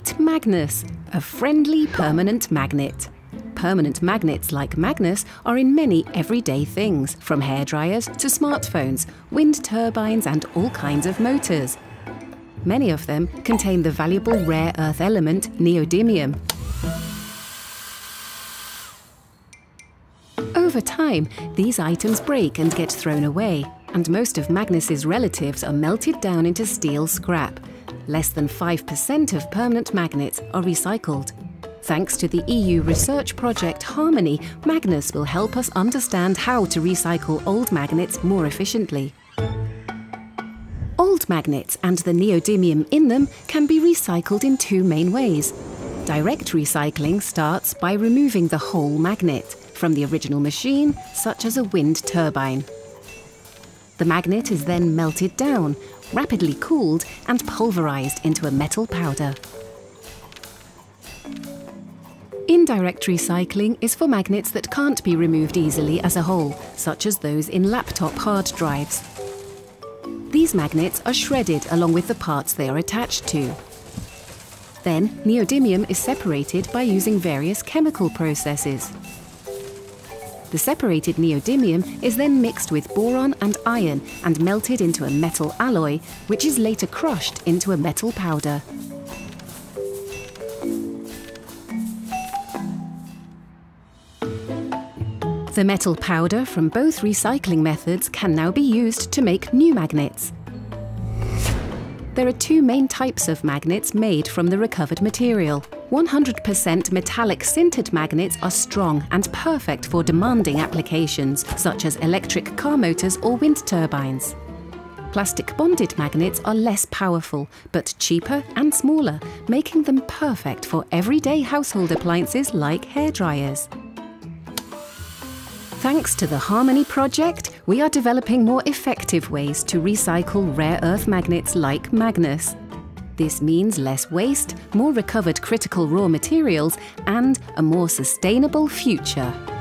Meet Magnus, a friendly permanent magnet. Permanent magnets like Magnus are in many everyday things, from hairdryers to smartphones, wind turbines and all kinds of motors. Many of them contain the valuable rare earth element neodymium. Over time, these items break and get thrown away, and most of Magnus's relatives are melted down into steel scrap. Less than 5% of permanent magnets are recycled. Thanks to the EU research project Harmony, Magnus will help us understand how to recycle old magnets more efficiently. Old magnets and the neodymium in them can be recycled in two main ways. Direct recycling starts by removing the whole magnet from the original machine, such as a wind turbine. The magnet is then melted down, rapidly cooled and pulverized into a metal powder. Indirect recycling is for magnets that can't be removed easily as a whole, such as those in laptop hard drives. These magnets are shredded along with the parts they are attached to. Then, neodymium is separated by using various chemical processes. The separated neodymium is then mixed with boron and iron and melted into a metal alloy, which is later crushed into a metal powder. The metal powder from both recycling methods can now be used to make new magnets. There are two main types of magnets made from the recovered material. 100% metallic sintered magnets are strong and perfect for demanding applications, such as electric car motors or wind turbines. Plastic bonded magnets are less powerful, but cheaper and smaller, making them perfect for everyday household appliances like hairdryers. Thanks to the Harmony project, we are developing more effective ways to recycle rare earth magnets like Magnus. This means less waste, more recovered critical raw materials, and a more sustainable future.